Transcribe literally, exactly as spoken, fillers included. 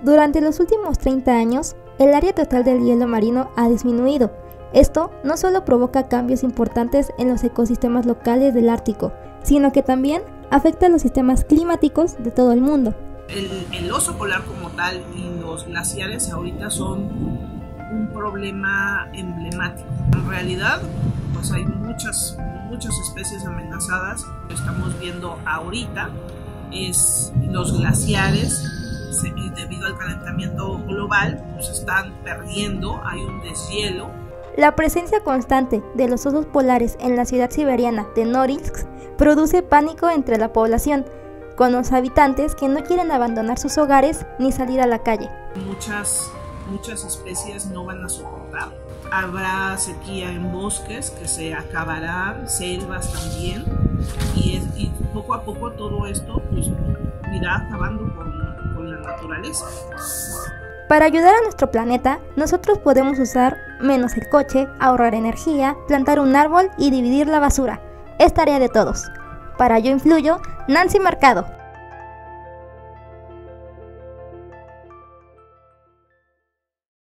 Durante los últimos treinta años, el área total del hielo marino ha disminuido. Esto no solo provoca cambios importantes en los ecosistemas locales del Ártico, sino que también afecta a los sistemas climáticos de todo el mundo. El, el oso polar como tal y los glaciares ahorita son un problema emblemático. En realidad, pues hay muchas, muchas especies amenazadas. Lo que estamos viendo ahorita es los glaciares. Debido al calentamiento global, pues están perdiendo, hay un deshielo. La presencia constante de los osos polares en la ciudad siberiana de Norilsk produce pánico entre la población, con los habitantes que no quieren abandonar sus hogares ni salir a la calle. Muchas, muchas especies no van a soportar. Habrá sequía en bosques que se acabarán, selvas también, y, es, y poco a poco todo esto pues, irá acabando con la naturaleza. Para ayudar a nuestro planeta, nosotros podemos usar menos el coche, ahorrar energía, plantar un árbol y dividir la basura. Es tarea de todos. Para Yo Influyo, Nancy Mercado.